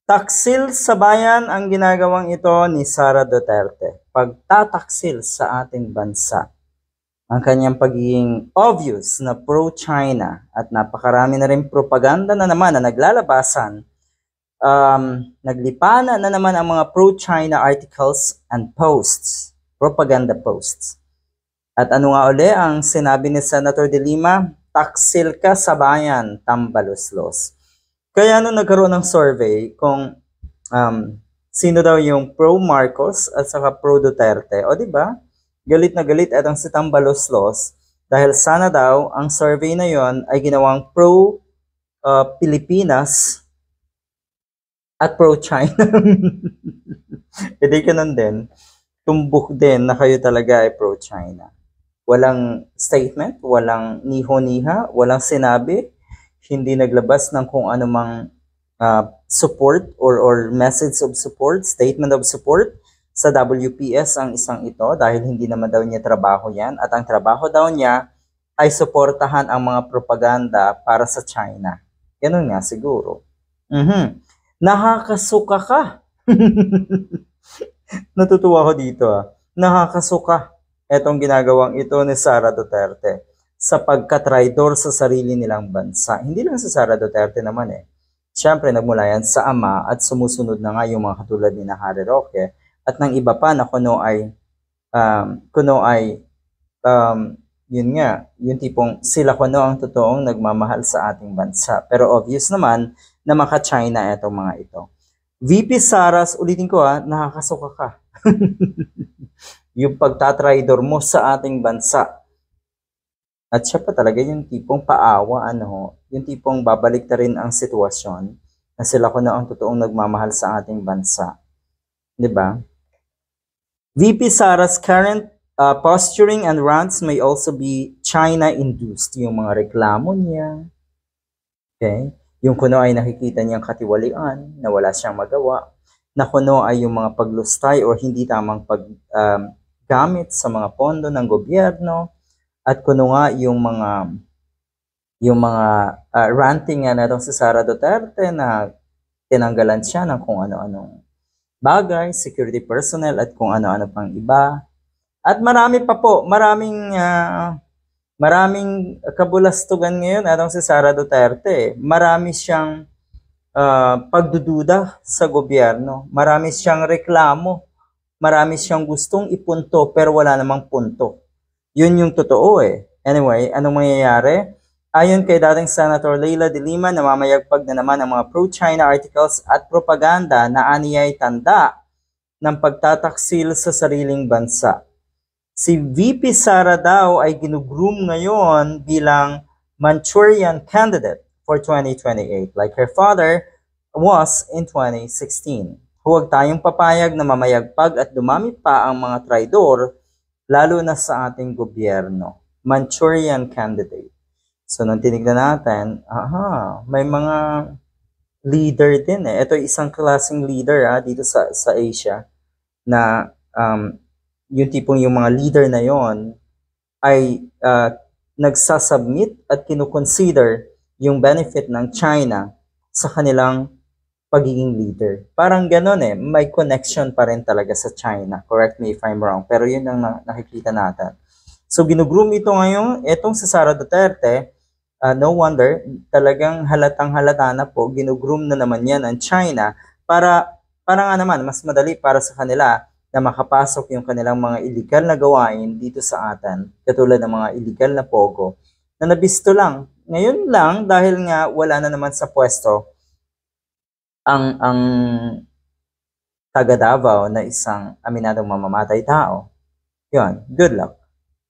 Taksil sa bayan ang ginagawang ito ni Sara Duterte. Pagtataksil sa ating bansa. Ang kanyang pagiging obvious na pro-China at napakarami na rin propaganda na naman na naglalabasan. Naglipana na naman ang mga pro-China articles and posts, propaganda posts. At ano nga uli ang sinabi ni Senator De Lima? Taksil ka sa bayan, tambaluslos. Kaya nung nagkaroon ng survey kung sino daw yung pro-Marcos at saka pro-Duterte, o di ba? Galit na galit itong si Tambaloslos dahil sana daw ang survey na yon ay ginawang pro-Pilipinas at pro-China. E di ganun din, tumbok din na kayo talaga ay pro-China. Walang statement, walang niho-niha, walang sinabi, hindi naglabas ng kung anumang support or message of support, statement of support sa WPS ang isang ito dahil hindi naman daw niya trabaho yan at ang trabaho daw niya ay suportahan ang mga propaganda para sa China. Ganun nga siguro. Nakakasuka ka. Natutuwa ko dito Nakakasuka etong ginagawang ito ni Sara Duterte sa pagkatraidor sa sarili nilang bansa. Hindi lang sa Sara Duterte naman Siyempre nagmula yan sa ama at sumusunod na nga yung mga katulad ni Harry Roque at ng iba pa na kuno ay yun nga, yung tipong sila kuno ang totoong nagmamahal sa ating bansa. Pero obvious naman na maka-China itong mga ito. VP Saras, ulitin ko nakakasuka ka. Yung pagtatraidor mo sa ating bansa. At siya pa talaga yung tipong paawa, yung tipong babalik na rin ang sitwasyon na sila kuno ang totoong nagmamahal sa ating bansa. Diba? VP Sara's current posturing and rants may also be China-induced. Yung mga reklamo niya. Okay? Yung kuno ay nakikita niyang katiwalian na wala siyang magawa. Na kuno ay yung mga paglustay o hindi tamang paggamit sa mga pondo ng gobyerno. At kuno nga yung mga ranting na itong si Sara Duterte na tinanggalan siya ng kung ano-anong bagay, security personnel at kung ano-ano pang iba. At marami pa po, maraming kabulastugan ngayon itong si Sara Duterte. Marami siyang pagdududa sa gobyerno. Marami siyang reklamo. Marami siyang gustong ipunto pero wala namang punto. Yun yung totoo Anyway, anong mangyayari? Ayon kay dating Senator Leila De Lima, namamayagpag na naman ang mga pro-China articles at propaganda na aniyay tanda ng pagtataksil sa sariling bansa. Si VP Sara daw ay ginugroom ngayon bilang Manchurian candidate for 2028 like her father was in 2016. Huwag tayong papayag na mamayagpag at dumami pa ang mga traidor lalo na sa ating gobyerno. Manchurian candidate. So, nung tinignan natin, may mga leader din Ito ay isang klaseng leader dito sa Asia na yung tipong yung mga leader na yon ay nagsasubmit at kinukonsider yung benefit ng China sa kanilang pagiging leader. Parang ganun may connection pa rin talaga sa China. Correct me if I'm wrong. Pero yun ang nakikita natin. So ginugroom ito ngayon, etong si Sara Duterte, no wonder, talagang halatang-halata na po, ginugroom na naman yan ang China para nga naman, mas madali para sa kanila na makapasok yung kanilang mga illegal na gawain dito sa atin, katulad ng mga illegal na pogo, na nabisto lang. Ngayon lang, dahil nga wala na naman sa pwesto, ang taga Davao na isang aminadong mamamatay tao. Yun, good luck.